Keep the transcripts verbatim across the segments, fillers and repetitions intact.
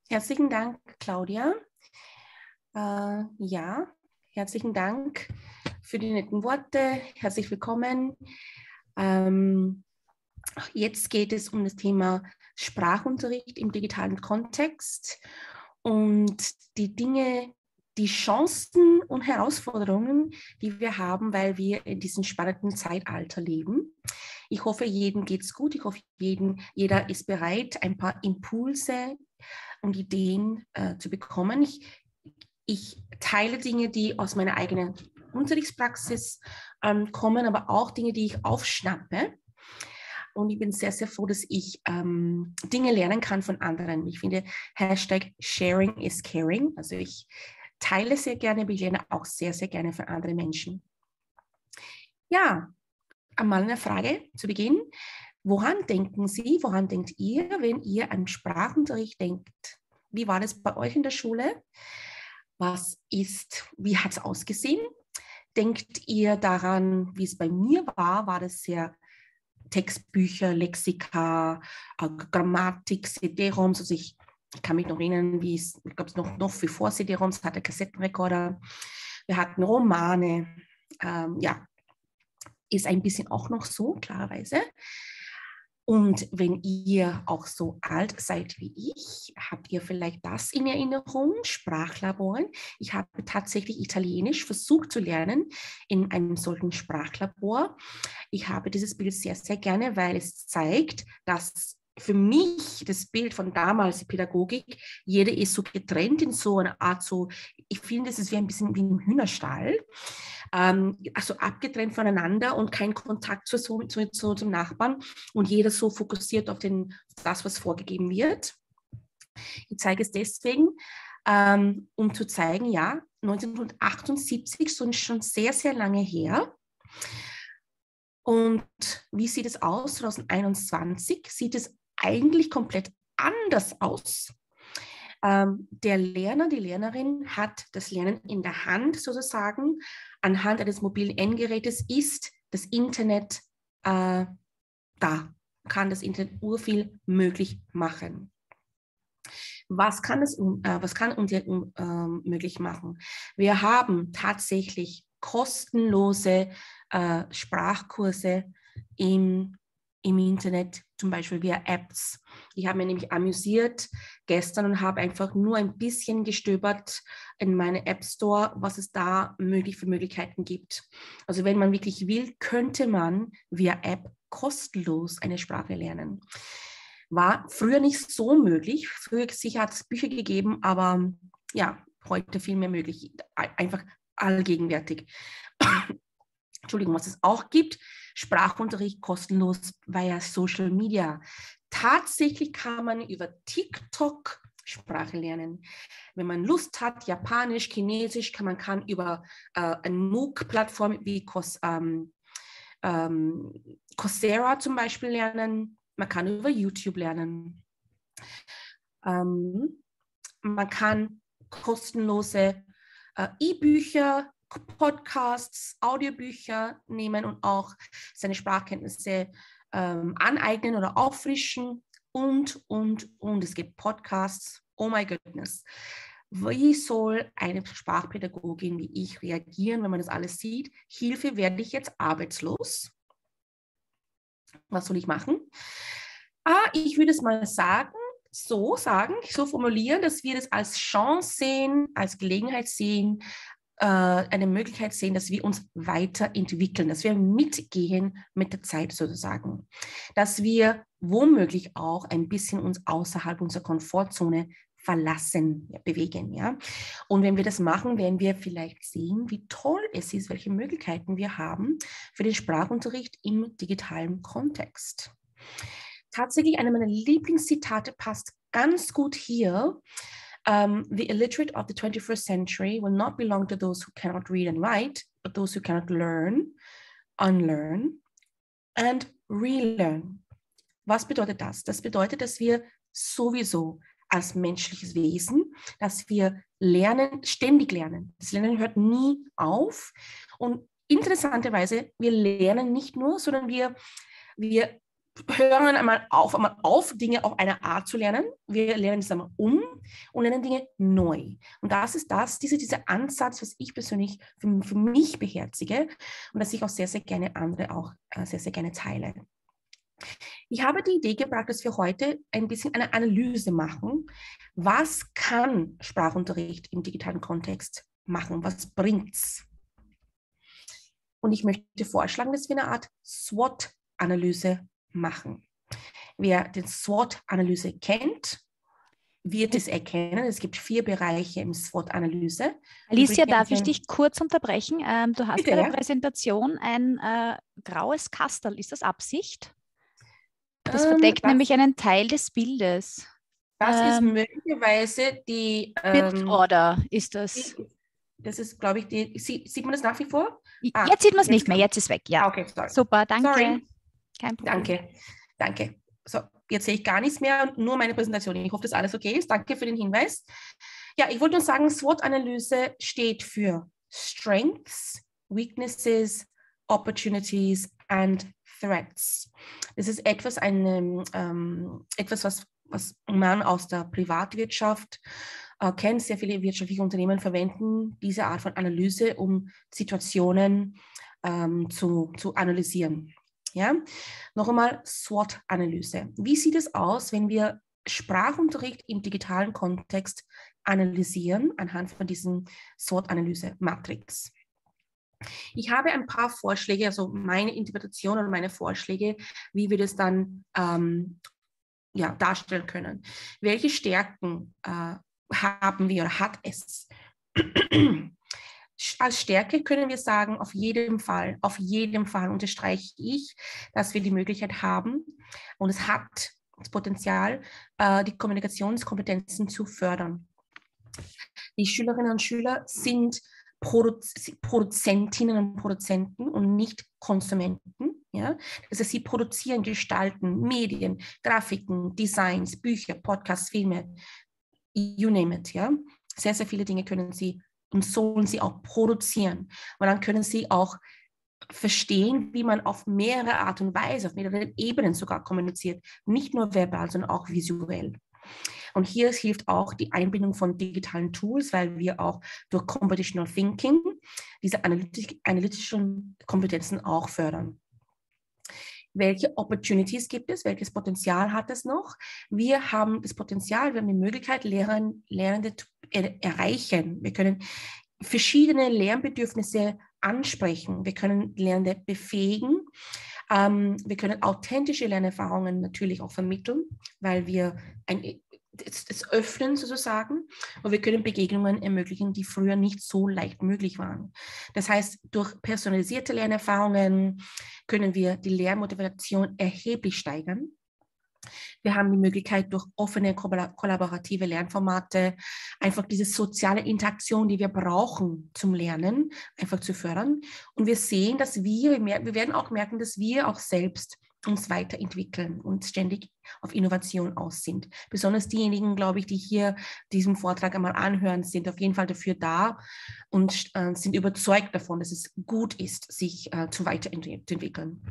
Herzlichen Dank, Claudia. Äh, ja, herzlichen Dank für die netten Worte. Herzlich willkommen. Ähm, jetzt geht es um das Thema Sprachunterricht im digitalen Kontext und die Dinge, die Chancen und Herausforderungen, die wir haben, weil wir in diesem spannenden Zeitalter leben. Ich hoffe, jedem geht es gut. Ich hoffe, jeden, jeder ist bereit, ein paar Impulse und Ideen äh, zu bekommen. Ich, ich teile Dinge, die aus meiner eigenen Unterrichtspraxis ähm, kommen, aber auch Dinge, die ich aufschnappe. Und ich bin sehr, sehr froh, dass ich ähm, Dinge lernen kann von anderen. Ich finde, Hashtag Sharing is Caring. Also ich teile sehr gerne, aber ich lerne auch sehr, sehr gerne von anderen Menschen. Ja, einmal eine Frage zu Beginn. Woran denken Sie, woran denkt ihr, wenn ihr an Sprachunterricht denkt? Wie war das bei euch in der Schule? Was ist, wie hat es ausgesehen? Denkt ihr daran, wie es bei mir war? War das sehr Textbücher, Lexika, äh, Grammatik, C D-ROMs? Also ich, ich kann mich noch erinnern, wie es, ich glaube, noch, noch vor C D-ROMs hatte Kassettenrekorder. Wir hatten Romane. Ähm, ja, ist ein bisschen auch noch so, klarerweise. Und wenn ihr auch so alt seid wie ich, habt ihr vielleicht das in Erinnerung, Sprachlaboren. Ich habe tatsächlich Italienisch versucht zu lernen in einem solchen Sprachlabor. Ich habe dieses Bild sehr, sehr gerne, weil es zeigt, dass für mich das Bild von damals, die Pädagogik, jeder ist so getrennt in so einer Art, so, ich finde, das ist wie ein bisschen wie ein Hühnerstall. Ähm, also abgetrennt voneinander und kein Kontakt zu, zu, zu, zum Nachbarn und jeder so fokussiert auf den, das, was vorgegeben wird. Ich zeige es deswegen, ähm, um zu zeigen, ja, neunzehnhundertachtundsiebzig, so schon sehr, sehr lange her. Und wie sieht es aus? zweitausendeinundzwanzig sieht es eigentlich komplett anders aus. Ähm, der Lerner, die Lernerin hat das Lernen in der Hand sozusagen. Anhand eines mobilen Endgerätes ist das Internet äh, da, kann das Internet urviel möglich machen. Was kann es äh, was kann uns äh, möglich machen? Wir haben tatsächlich kostenlose äh, Sprachkurse im, im Internet, zum Beispiel via Apps. Ich habe mich nämlich amüsiert gestern und habe einfach nur ein bisschen gestöbert in meine App Store, was es da möglich für Möglichkeiten gibt. Also wenn man wirklich will, könnte man via App kostenlos eine Sprache lernen. War früher nicht so möglich. Früher sicher hat es Bücher gegeben, aber ja, heute viel mehr möglich. Einfach allgegenwärtig. Entschuldigung, was es auch gibt, Sprachunterricht kostenlos via Social Media. Tatsächlich kann man über TikTok Sprache lernen. Wenn man Lust hat, Japanisch, Chinesisch, kann man kann über äh, eine MOOC-Plattform wie Cos, ähm, ähm, Coursera zum Beispiel lernen. Man kann über YouTube lernen. Ähm, man kann kostenlose äh, E-Bücher, Podcasts, Audiobücher nehmen und auch seine Sprachkenntnisse ähm, aneignen oder auffrischen und, und, und. Es gibt Podcasts. Oh my goodness. Wie soll eine Sprachpädagogin wie ich reagieren, wenn man das alles sieht? Hilfe, werde ich jetzt arbeitslos? Was soll ich machen? Ah, ich würde es mal sagen, so sagen, so formulieren, dass wir das als Chance sehen, als Gelegenheit sehen, äh, eine Möglichkeit sehen, dass wir uns weiterentwickeln, dass wir mitgehen mit der Zeit sozusagen, dass wir womöglich auch ein bisschen uns außerhalb unserer Komfortzone verlassen, ja, bewegen, ja. Und wenn wir das machen, werden wir vielleicht sehen, wie toll es ist, welche Möglichkeiten wir haben für den Sprachunterricht im digitalen Kontext. Tatsächlich, eine meiner Lieblingszitate passt ganz gut hier. Um, the illiterate of the twenty-first century will not belong to those who cannot read and write, but those who cannot learn, unlearn and relearn. Was bedeutet das? Das bedeutet, dass wir sowieso als menschliches Wesen, dass wir lernen, ständig lernen. Das Lernen hört nie auf. Und interessanterweise, wir lernen nicht nur, sondern wir, wir hören einmal auf, einmal auf, Dinge auf eine Art zu lernen. Wir lernen es einmal um und lernen Dinge neu. Und das ist das, diese, dieser Ansatz, was ich persönlich für, für mich beherzige und das ich auch sehr, sehr gerne andere auch äh, sehr, sehr gerne teile. Ich habe die Idee gebracht, dass wir heute ein bisschen eine Analyse machen. Was kann Sprachunterricht im digitalen Kontext machen? Was bringt's? Und ich möchte vorschlagen, dass wir eine Art SWOT-Analyse machen. Wer den SWOT-Analyse kennt, wird es erkennen. Es gibt vier Bereiche im SWOT-Analyse. Alicia, darf ich dich kurz unterbrechen? Ähm, du hast Bitte, bei der ja? Präsentation ein äh, graues Kastel. Ist das Absicht? Das Ähm, verdeckt das, nämlich einen Teil des Bildes. das ist Ähm, möglicherweise die, Birth ähm, Order ist das. die, das ist, glaube ich, die, sie, sieht man das nach wie vor? Ah, Jetzt sieht man es jetzt nicht mehr, kann, jetzt ist weg, ja. ah, okay, sorry. Super, danke. Sorry, Kein Problem. danke, danke. So, jetzt sehe ich gar nichts mehr, nur meine Präsentation. Ich hoffe, dass alles okay ist. Danke für den Hinweis. Ja, ich wollte nur sagen, SWOT-Analyse steht für Strengths, Weaknesses, Opportunities and Threats. Das ist etwas, eine, ähm, etwas was, was man aus der Privatwirtschaft äh, kennt. Sehr viele wirtschaftliche Unternehmen verwenden diese Art von Analyse, um Situationen ähm, zu, zu analysieren. Ja? Noch einmal SWOT-Analyse. Wie sieht es aus, wenn wir Sprachunterricht im digitalen Kontext analysieren anhand von diesem SWOT-Analyse-Matrix? Ich habe ein paar Vorschläge, also meine Interpretation und meine Vorschläge, wie wir das dann ähm, ja, darstellen können. Welche Stärken äh, haben wir oder hat es? Als Stärke können wir sagen, auf jeden Fall, auf jeden Fall unterstreiche ich, dass wir die Möglichkeit haben und es hat das Potenzial, äh, die Kommunikationskompetenzen zu fördern. Die Schülerinnen und Schüler sind Produz- Produzentinnen und Produzenten und nicht Konsumenten. Ja? Das heißt, sie produzieren, gestalten Medien, Grafiken, Designs, Bücher, Podcasts, Filme, you name it. Ja? Sehr, sehr viele Dinge können sie und sollen sie auch produzieren. Und dann können sie auch verstehen, wie man auf mehrere Art und Weise, auf mehreren Ebenen sogar kommuniziert. Nicht nur verbal, sondern auch visuell. Und hier hilft auch die Einbindung von digitalen Tools, weil wir auch durch Computational Thinking diese analytisch, analytischen Kompetenzen auch fördern. Welche Opportunities gibt es? Welches Potenzial hat es noch? Wir haben das Potenzial, wir haben die Möglichkeit, Lehrer, Lernende zu er erreichen. Wir können verschiedene Lernbedürfnisse ansprechen. Wir können Lernende befähigen. Ähm, wir können authentische Lernerfahrungen natürlich auch vermitteln, weil wir ein es öffnen sozusagen und wir können Begegnungen ermöglichen, die früher nicht so leicht möglich waren. Das heißt, durch personalisierte Lernerfahrungen können wir die Lernmotivation erheblich steigern. Wir haben die Möglichkeit, durch offene, kollaborative Lernformate einfach diese soziale Interaktion, die wir brauchen zum Lernen, einfach zu fördern. Und wir sehen, dass wir, wir werden auch merken, dass wir auch selbst uns weiterentwickeln und ständig auf Innovation aus sind. Besonders diejenigen, glaube ich, die hier diesen Vortrag einmal anhören, sind auf jeden Fall dafür da und äh, sind überzeugt davon, dass es gut ist, sich äh, zu weiterentwickeln.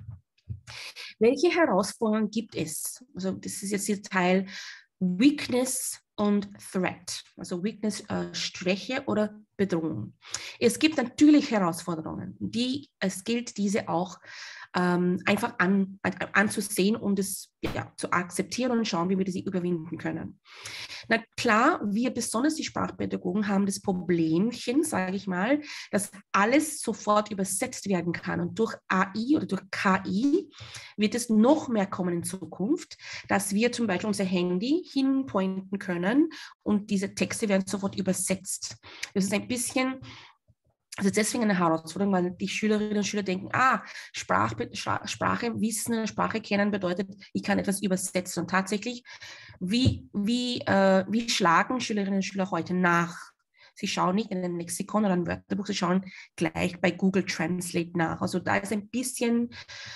Welche Herausforderungen gibt es? Also das ist jetzt hier Teil Weakness und Threat. Also Weakness, äh, Schwäche oder Bedrohung. Es gibt natürlich Herausforderungen, die es gilt, diese auch ähm, einfach an, an, anzusehen und es ja, zu akzeptieren und schauen, wie wir sie überwinden können. Na klar, wir besonders die Sprachpädagogen haben das Problemchen, sage ich mal, dass alles sofort übersetzt werden kann und durch A I oder durch K I wird es noch mehr kommen in Zukunft, dass wir zum Beispiel unser Handy hinpointen können und diese Texte werden sofort übersetzt. Das ist ein bisschen Also deswegen eine Herausforderung, weil die Schülerinnen und Schüler denken, ah, Sprach, Sprache wissen, Sprache kennen bedeutet, ich kann etwas übersetzen. Und tatsächlich, wie, wie, äh, wie schlagen Schülerinnen und Schüler heute nach? Sie schauen nicht in ein Lexikon oder ein Wörterbuch, sie schauen gleich bei Google Translate nach. Also da ist ein bisschen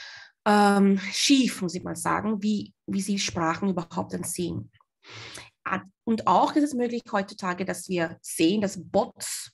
ähm, schief, muss ich mal sagen, wie, wie sie Sprachen überhaupt dann sehen. Und auch ist es möglich heutzutage, dass wir sehen, dass Bots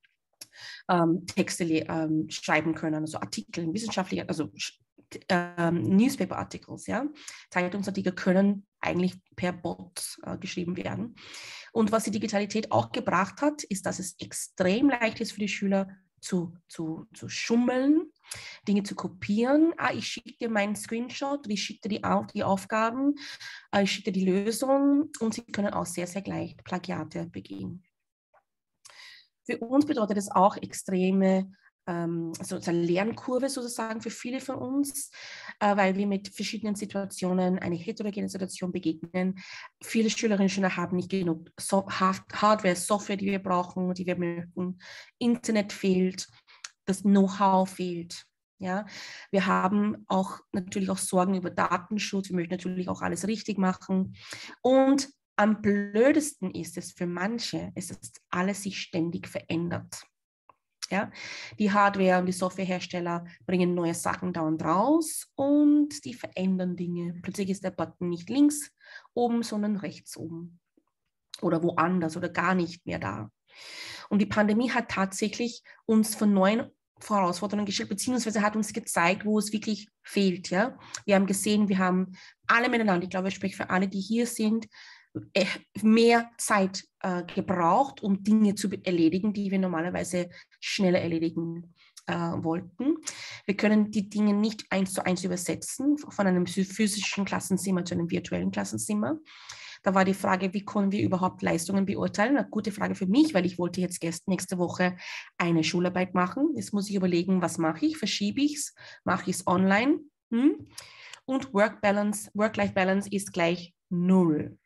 Ähm, Texte ähm, schreiben können, also Artikel, wissenschaftliche, also ähm, Newspaper-Articles, ja, Zeitungsartikel können eigentlich per Bot äh, geschrieben werden. Und was die Digitalität auch gebracht hat, ist, dass es extrem leicht ist für die Schüler zu, zu, zu schummeln, Dinge zu kopieren. Ah, ich schicke dir meinen Screenshot, ich schicke dir die, Auf, die Aufgaben, äh, ich schicke dir die Lösung und sie können auch sehr, sehr leicht Plagiate begehen. Für uns bedeutet es auch extreme ähm, also eine Lernkurve sozusagen für viele von uns, äh, weil wir mit verschiedenen Situationen, eine heterogene Situation begegnen. Viele Schülerinnen und Schüler haben nicht genug so Hardware, Software, die wir brauchen, die wir möchten. Internet fehlt, das Know-how fehlt. Ja, wir haben auch natürlich auch Sorgen über Datenschutz. Wir möchten natürlich auch alles richtig machen. Und am blödesten ist es für manche, ist, dass alles sich ständig verändert. Ja? Die Hardware- und die Softwarehersteller bringen neue Sachen dauernd raus und die verändern Dinge. Plötzlich ist der Button nicht links oben, sondern rechts oben oder woanders oder gar nicht mehr da. Und die Pandemie hat tatsächlich uns von neuen Herausforderungen gestellt, beziehungsweise hat uns gezeigt, wo es wirklich fehlt. Ja? Wir haben gesehen, wir haben alle miteinander, ich glaube, ich spreche für alle, die hier sind, mehr Zeit äh, gebraucht, um Dinge zu erledigen, die wir normalerweise schneller erledigen äh, wollten. Wir können die Dinge nicht eins zu eins übersetzen, von einem physischen Klassenzimmer zu einem virtuellen Klassenzimmer. Da war die Frage, wie können wir überhaupt Leistungen beurteilen? Eine gute Frage für mich, weil ich wollte jetzt gest- nächste Woche eine Schularbeit machen. Jetzt muss ich überlegen, was mache ich? Verschiebe ich es? Mache ich es online? Hm? Und Work-Balance, Work-Life-Balance ist gleich null.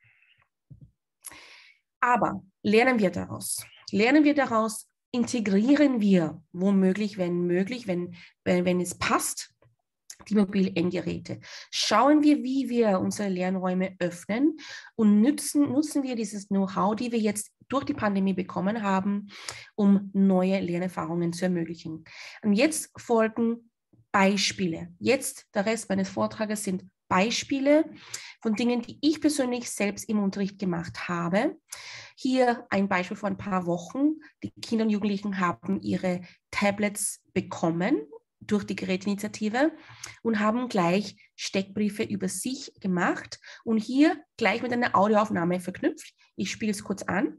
Aber lernen wir daraus. Lernen wir daraus, integrieren wir womöglich, wenn möglich, wenn, wenn, wenn es passt, die mobilen Endgeräte. Schauen wir, wie wir unsere Lernräume öffnen und nutzen, nutzen wir dieses Know-how, die wir jetzt durch die Pandemie bekommen haben, um neue Lernerfahrungen zu ermöglichen. Und jetzt folgen Beispiele. Jetzt, der Rest meines Vortrages sind Beispiele von Dingen, die ich persönlich selbst im Unterricht gemacht habe. Hier ein Beispiel vor ein paar Wochen. Die Kinder und Jugendlichen haben ihre Tablets bekommen durch die Gerätinitiative und haben gleich Steckbriefe über sich gemacht und hier gleich mit einer Audioaufnahme verknüpft. Ich spiele es kurz an.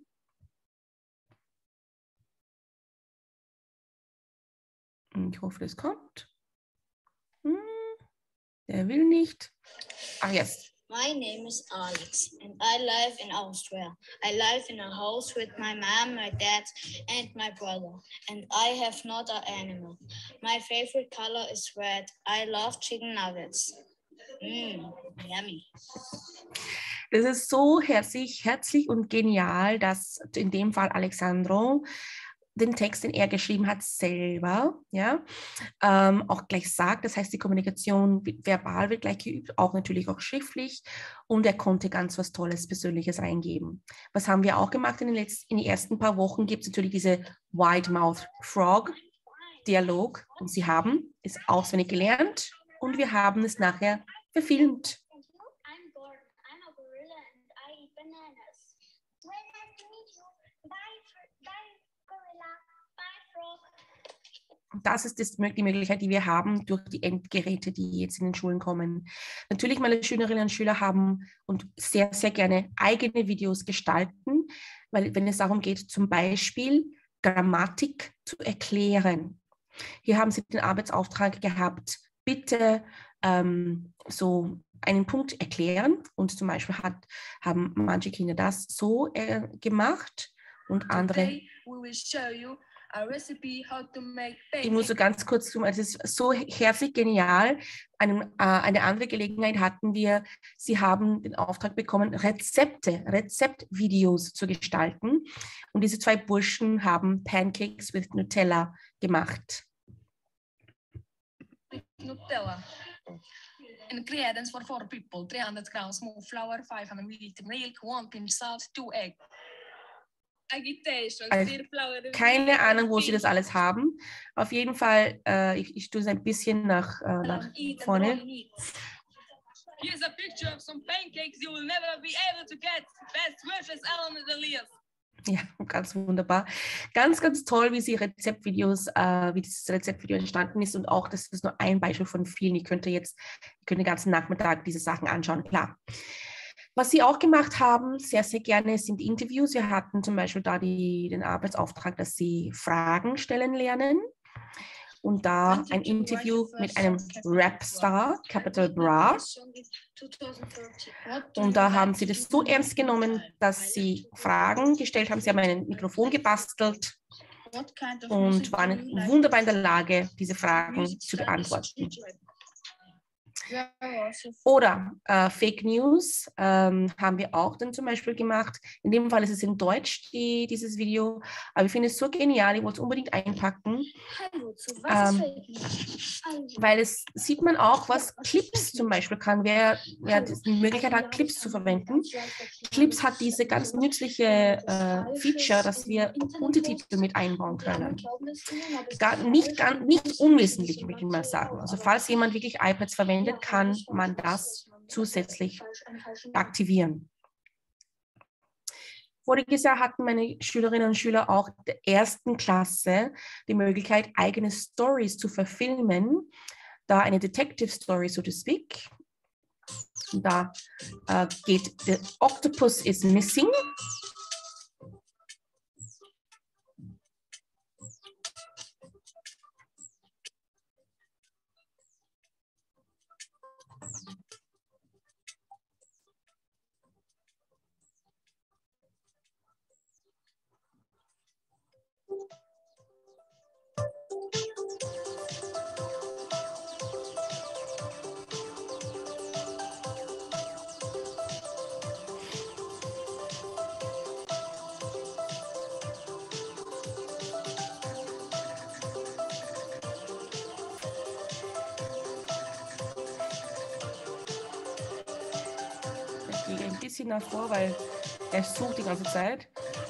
Ich hoffe, das kommt. Hm, der will nicht. Ach, jetzt. My name is Alex and I live in Austria. I live in a house with my mom, my dad and my brother. And I have not an animal. My favorite color is red. I love chicken nuggets. Mmm, yummy. Das ist so herzlich, herzlich und genial, dass in dem Fall Alexandro den Text, den er geschrieben hat, selber, ja, ähm, auch gleich sagt. Das heißt, die Kommunikation verbal wird gleich geübt, auch natürlich auch schriftlich. Und er konnte ganz was Tolles, Persönliches eingeben. Was haben wir auch gemacht in den, letzten, in den ersten paar Wochen? Gibt es natürlich diese Wide Mouth Frog Dialog. Und sie haben es auswendig gelernt und wir haben es nachher verfilmt. Das ist das, die Möglichkeit, die wir haben durch die Endgeräte, die jetzt in den Schulen kommen. Natürlich, meine Schülerinnen und Schüler haben und sehr, sehr gerne eigene Videos gestalten, weil wenn es darum geht, zum Beispiel Grammatik zu erklären. Hier haben sie den Arbeitsauftrag gehabt, bitte ähm, so einen Punkt erklären. Und zum Beispiel hat, haben manche Kinder das so äh, gemacht und andere... Today we will show you a recipe how to make pancakes. Ich muss so ganz kurz tun, es ist so herzlich genial. Eine, äh, eine andere Gelegenheit hatten wir, sie haben den Auftrag bekommen, Rezepte, Rezeptvideos zu gestalten. Und diese zwei Burschen haben Pancakes with Nutella gemacht. Nutella. Ingredients for four people: three hundred grams smooth flour, five hundred milliliters milk, one pinch salt, two eggs. Also, keine Ahnung, wo sie das alles haben. Auf jeden Fall, äh, ich, ich tue es ein bisschen nach, äh, nach vorne. Here's a picture of some pancakes you will never be able to get. Best wishes, Alan and Elias. Ja, ganz wunderbar. Ganz, ganz toll, wie sie Rezeptvideos, äh, wie dieses Rezeptvideo entstanden ist und auch, das ist nur ein Beispiel von vielen. Ich könnte jetzt, ich könnte den ganzen Nachmittag diese Sachen anschauen, klar. Was sie auch gemacht haben, sehr, sehr gerne, sind Interviews. Wir hatten zum Beispiel da die, den Arbeitsauftrag, dass sie Fragen stellen lernen. Und da ein Interview mit einem Rapstar, Capital Bra. Und da haben sie das so ernst genommen, dass sie Fragen gestellt haben. Sie haben ein Mikrofon gebastelt und waren wunderbar in der Lage, diese Fragen zu beantworten. Oder äh, Fake News ähm, haben wir auch dann zum Beispiel gemacht. In dem Fall ist es in Deutsch, die, dieses Video. Aber ich finde es so genial, ich wollte es unbedingt einpacken. Ähm, weil es sieht man auch, was Clips zum Beispiel kann. Wer, wer die Möglichkeit hat, Clips zu verwenden. Clips hat diese ganz nützliche äh, Feature, dass wir Untertitel mit einbauen können. Gar, nicht, gar, nicht unwesentlich, würde ich mal sagen. Also falls jemand wirklich iPads verwendet, kann man das zusätzlich aktivieren. Voriges Jahr hatten meine Schülerinnen und Schüler auch der ersten Klasse die Möglichkeit, eigene Stories zu verfilmen. Da eine Detective Story, so to speak. Da äh, geht The Octopus is Missing. Ich gehe ein bisschen nach vor, weil er sucht die ganze Zeit.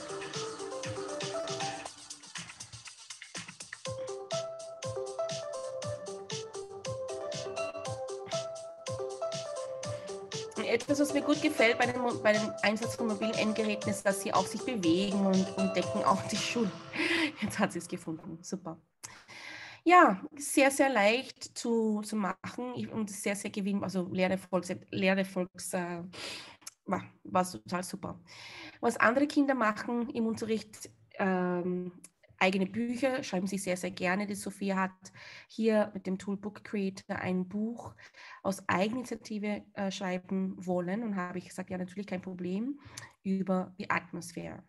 Und etwas, was mir gut gefällt bei dem, bei dem Einsatz von mobilen Endgeräten, ist, dass sie auch sich bewegen und, und decken auch die Schuhe. Jetzt hat sie es gefunden. Super. Ja, sehr, sehr leicht zu, zu machen und sehr, sehr gewinnbar. Also Lernerfolgs, Lernerfolgs äh, war, war total super. Was andere Kinder machen im Unterricht, ähm, eigene Bücher, schreiben sie sehr, sehr gerne. Die Sophia hat hier mit dem Tool Book Creator ein Buch aus Eigeninitiative äh, schreiben wollen und habe ich gesagt, ja, natürlich kein Problem, über die Atmosphäre.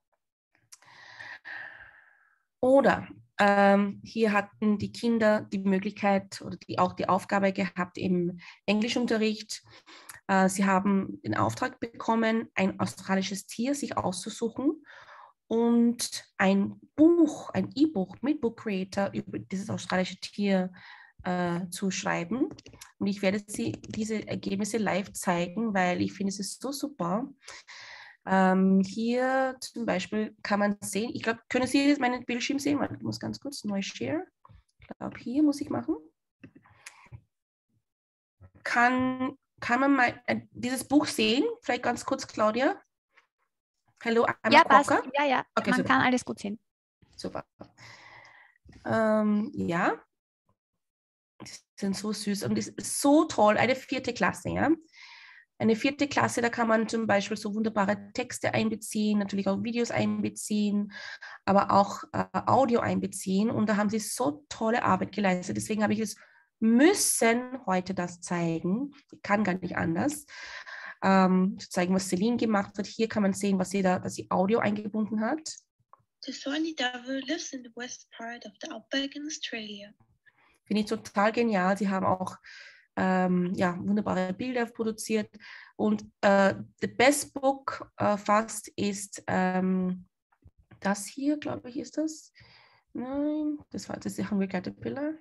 Oder ähm, hier hatten die Kinder die Möglichkeit oder die, auch die Aufgabe gehabt im Englischunterricht. Äh, sie haben den Auftrag bekommen, ein australisches Tier sich auszusuchen und ein Buch, ein E-Book mit Book Creator über dieses australische Tier äh, zu schreiben. Und ich werde Sie diese Ergebnisse live zeigen, weil ich finde, es ist so super. Ähm, hier zum Beispiel kann man sehen, ich glaube, können Sie meinen Bildschirm sehen? Ich muss ganz kurz neu share. Ich glaube, hier muss ich machen. Kann, kann man mal äh, dieses Buch sehen? Vielleicht ganz kurz, Claudia. Hallo, ja, passt. Ja, ja, okay, man super. Kann alles gut sehen. Super. Ähm, ja, die sind so süß und das ist so toll. Eine vierte Klasse, ja. Eine vierte Klasse, da kann man zum Beispiel so wunderbare Texte einbeziehen, natürlich auch Videos einbeziehen, aber auch äh, Audio einbeziehen. Und da haben sie so tolle Arbeit geleistet. Deswegen habe ich es müssen heute das zeigen. Ich kann gar nicht anders. Ähm, zu zeigen, was Celine gemacht hat. Hier kann man sehen, was sie da, dass sie Audio eingebunden hat. The thorny dove lives in the west part of the outback in Australia. Finde ich total genial. Sie haben auch ähm, ja, wunderbare Bilder produziert. Und äh, the best book äh, fast ist ähm, das hier, glaube ich, ist das. Nein, das war das Hungry Caterpillar.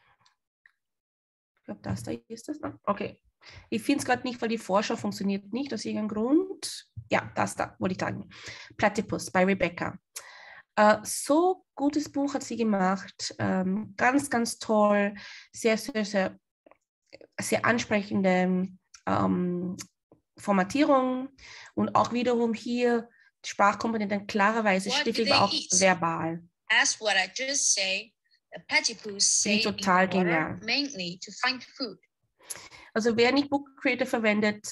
Ich glaube, das da ist das. Okay. Ich finde es gerade nicht, weil die Vorschau funktioniert nicht, aus irgendeinem Grund. Ja, das da, wollte ich sagen. Platypus bei Rebecca. Uh, so gutes Buch hat sie gemacht, ähm, ganz, ganz toll, sehr, sehr, sehr, sehr ansprechende ähm, Formatierung und auch wiederum hier die Sprachkomponenten klarerweise schriftlich, aber auch verbal. As what I just say, the platypus say total genial. Mainly to find food. Also wer nicht Book Creator verwendet,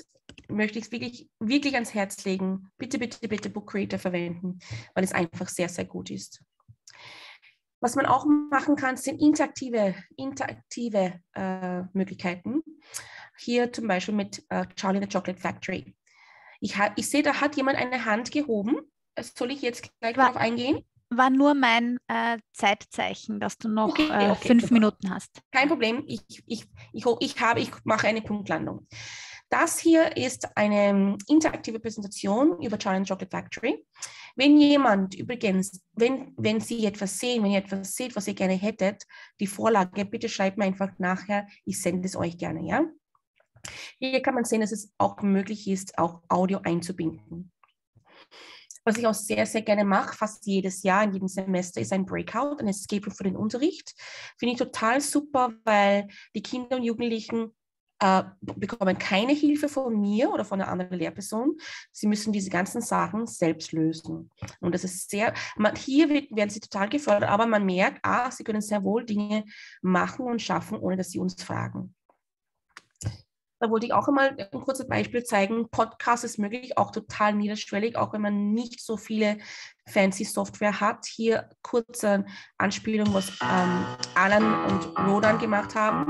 möchte ich es wirklich, wirklich ans Herz legen. Bitte, bitte, bitte Book Creator verwenden, weil es einfach sehr, sehr gut ist. Was man auch machen kann, sind interaktive, interaktive äh, Möglichkeiten. Hier zum Beispiel mit äh, Charlie and the Chocolate Factory. Ich, ich sehe, da hat jemand eine Hand gehoben. Soll ich jetzt gleich war, darauf eingehen? War nur mein äh, Zeitzeichen, dass du noch okay, äh, okay, fünf super. Minuten hast. Kein Problem. Ich, ich, ich, ich, habe, ich mache eine Punktlandung. Das hier ist eine interaktive Präsentation über Charlie and the Chocolate Factory. Wenn jemand übrigens, wenn, wenn Sie etwas sehen, wenn ihr etwas seht, was ihr gerne hättet, die Vorlage, bitte schreibt mir einfach nachher, ich sende es euch gerne, ja? Hier kann man sehen, dass es auch möglich ist, auch Audio einzubinden. Was ich auch sehr, sehr gerne mache, fast jedes Jahr, in jedem Semester, ist ein Breakout, ein Escape Room für den Unterricht. Finde ich total super, weil die Kinder und Jugendlichen äh, bekommen keine Hilfe von mir oder von einer anderen Lehrperson. Sie müssen diese ganzen Sachen selbst lösen. Und das ist sehr, man, hier wird, werden sie total gefördert, aber man merkt, ah, sie können sehr wohl Dinge machen und schaffen, ohne dass sie uns fragen. Da wollte ich auch einmal ein kurzes Beispiel zeigen. Podcast ist möglich, auch total niederschwellig, auch wenn man nicht so viele fancy Software hat. Hier kurze Anspielung, was ähm, Alan und Rodan gemacht haben.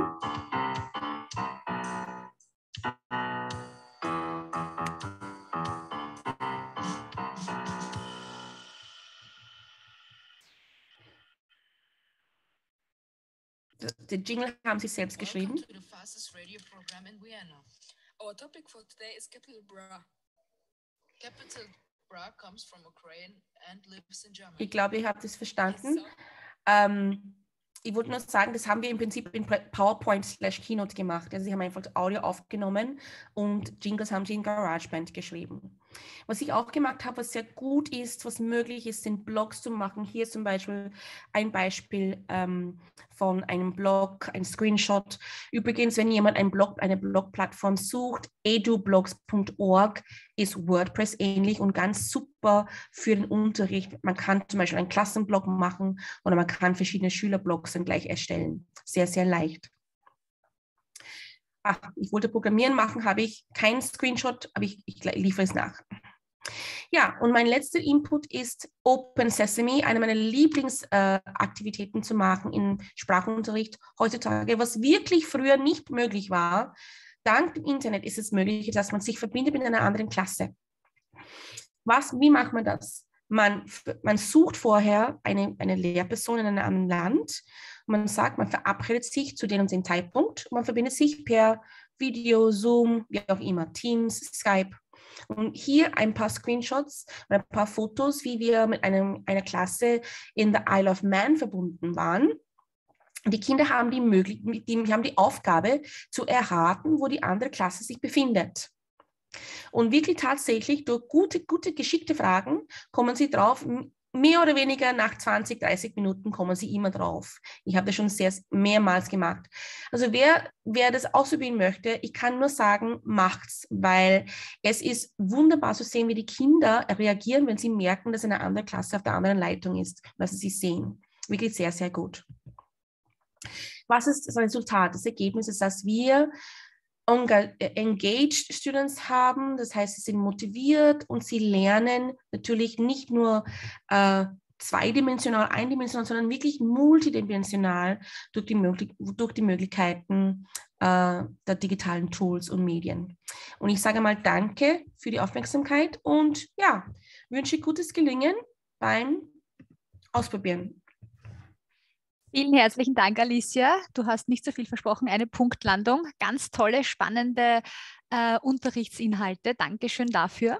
Den Jingle haben sie selbst geschrieben. Welcome to the fastest radio program in Vienna. Our topic for today is Capital Bra. Capital Bra comes from Ukraine and lives in Germany. Ich glaube, ihr habt es verstanden. Ähm, ich wollte nur sagen, das haben wir im Prinzip in PowerPoint slash Keynote gemacht. Also sie haben einfach Audio aufgenommen und Jingles haben sie in GarageBand geschrieben. Was ich auch gemacht habe, was sehr gut ist, was möglich ist, sind Blogs zu machen. Hier zum Beispiel ein Beispiel ähm, von einem Blog, ein Screenshot. Übrigens, wenn jemand einen Blog, eine Blogplattform sucht, edublogs punkt org ist WordPress ähnlich und ganz super für den Unterricht. Man kann zum Beispiel einen Klassenblog machen oder man kann verschiedene Schülerblogs dann gleich erstellen. Sehr, sehr leicht. Ach, ich wollte Programmieren machen, habe ich keinen Screenshot, aber ich, ich liefere es nach. Ja, und mein letzter Input ist Open Sesame, eine meiner Lieblingsaktivitäten äh, zu machen im Sprachunterricht heutzutage, was wirklich früher nicht möglich war. Dank dem Internet ist es möglich, dass man sich verbindet mit einer anderen Klasse. Was, wie macht man das? Man, man sucht vorher eine, eine Lehrperson in einem anderen Land. Man sagt, man verabredet sich zu dem und dem Zeitpunkt. Und man verbindet sich per Video, Zoom, wie auch immer, Teams, Skype. Und hier ein paar Screenshots, ein paar Fotos, wie wir mit einem, einer Klasse in the Isle of Man verbunden waren. Die Kinder haben die, möglich, die, haben die Aufgabe zu erraten, wo die andere Klasse sich befindet. Und wirklich tatsächlich durch gute, gute, geschickte Fragen kommen sie drauf, mehr oder weniger nach zwanzig, dreißig Minuten kommen sie immer drauf. Ich habe das schon sehr mehrmals gemacht. Also wer, wer das ausprobieren möchte, ich kann nur sagen, macht's, weil es ist wunderbar zu sehen, wie die Kinder reagieren, wenn sie merken, dass eine andere Klasse auf der anderen Leitung ist, was sie sehen. Wirklich sehr, sehr gut. Was ist das Resultat? Das Ergebnis ist, dass wir engaged Students haben, das heißt, sie sind motiviert und sie lernen natürlich nicht nur äh, zweidimensional, eindimensional, sondern wirklich multidimensional durch die, durch die Möglichkeiten äh, der digitalen Tools und Medien. Und ich sage mal Danke für die Aufmerksamkeit und ja, wünsche gutes Gelingen beim Ausprobieren. Vielen herzlichen Dank, Alicia. Du hast nicht so viel versprochen, eine Punktlandung. Ganz tolle, spannende äh, Unterrichtsinhalte. Dankeschön dafür.